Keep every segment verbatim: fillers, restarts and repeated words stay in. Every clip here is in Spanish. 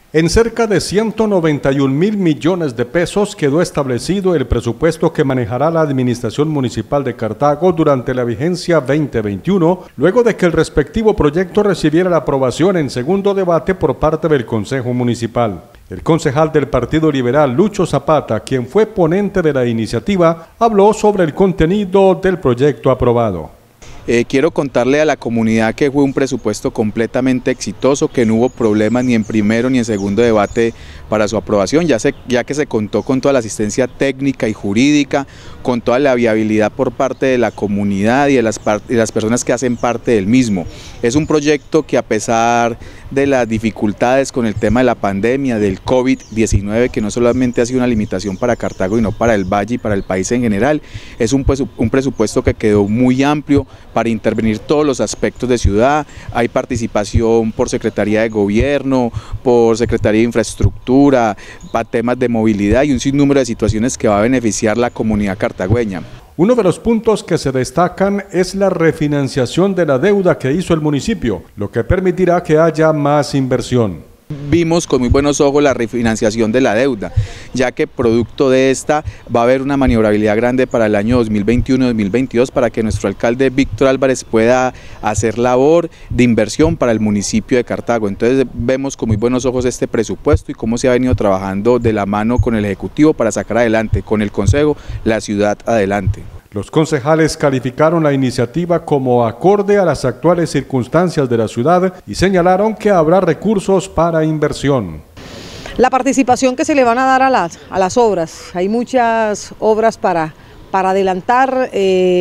En cerca de ciento noventa y un mil millones de pesos quedó establecido el presupuesto que manejará la Administración Municipal de Cartago durante la vigencia veinte veintiuno, luego de que el respectivo proyecto recibiera la aprobación en segundo debate por parte del Consejo Municipal. El concejal del Partido Liberal, Lucho Zapata, quien fue ponente de la iniciativa, habló sobre el contenido del proyecto aprobado. Eh, quiero contarle a la comunidad que fue un presupuesto completamente exitoso, que no hubo problemas ni en primero ni en segundo debate para su aprobación, ya, se, ya que se contó con toda la asistencia técnica y jurídica, con toda la viabilidad por parte de la comunidad y de las, de las personas que hacen parte del mismo. Es un proyecto que, a pesar de las dificultades con el tema de la pandemia, del COVID diecinueve, que no solamente ha sido una limitación para Cartago, sino para el Valle y para el país en general, es un, un presupuesto que quedó muy amplio para intervenir todos los aspectos de ciudad. Hay participación por Secretaría de Gobierno, por Secretaría de Infraestructura, para temas de movilidad y un sinnúmero de situaciones que va a beneficiar la comunidad cartagüeña. Uno de los puntos que se destacan es la refinanciación de la deuda que hizo el municipio, lo que permitirá que haya más inversión. Vimos con muy buenos ojos la refinanciación de la deuda, ya que producto de esta va a haber una maniobrabilidad grande para el año dos mil veintiuno dos mil veintidós para que nuestro alcalde Víctor Álvarez pueda hacer labor de inversión para el municipio de Cartago. Entonces vemos con muy buenos ojos este presupuesto y cómo se ha venido trabajando de la mano con el Ejecutivo para sacar adelante, con el Consejo, la ciudad adelante. Los concejales calificaron la iniciativa como acorde a las actuales circunstancias de la ciudad y señalaron que habrá recursos para inversión. La participación que se le van a dar a las, a las obras, hay muchas obras para, para adelantar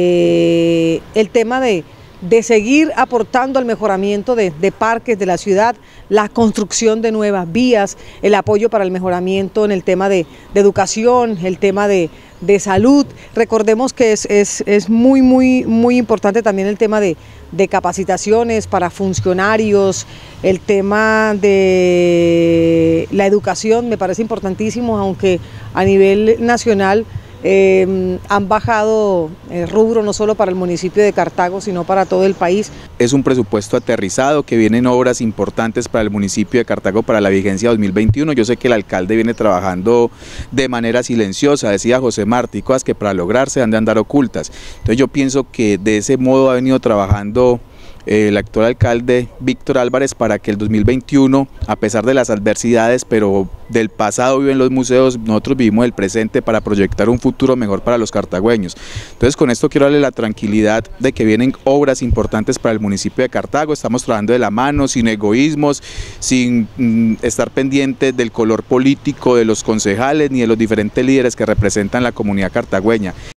eh, el tema de, de seguir aportando al mejoramiento de, de parques de la ciudad, la construcción de nuevas vías, el apoyo para el mejoramiento en el tema de, de educación, el tema de de salud. Recordemos que es, es, es muy, muy, muy importante también el tema de, de capacitaciones para funcionarios, el tema de la educación me parece importantísimo, aunque a nivel nacional Eh, han bajado el rubro no solo para el municipio de Cartago, sino para todo el país. Es un presupuesto aterrizado, que vienen obras importantes para el municipio de Cartago para la vigencia dos mil veintiuno. Yo sé que el alcalde viene trabajando de manera silenciosa, decía José Martí, cosas que para lograrse han de andar ocultas. Entonces yo pienso que de ese modo ha venido trabajando el actual alcalde Víctor Álvarez para que el dos mil veintiuno, a pesar de las adversidades, pero del pasado viven los museos, nosotros vivimos el presente para proyectar un futuro mejor para los cartagüeños. Entonces con esto quiero darle la tranquilidad de que vienen obras importantes para el municipio de Cartago, estamos trabajando de la mano, sin egoísmos, sin mm, estar pendientes del color político de los concejales ni de los diferentes líderes que representan la comunidad cartagüeña.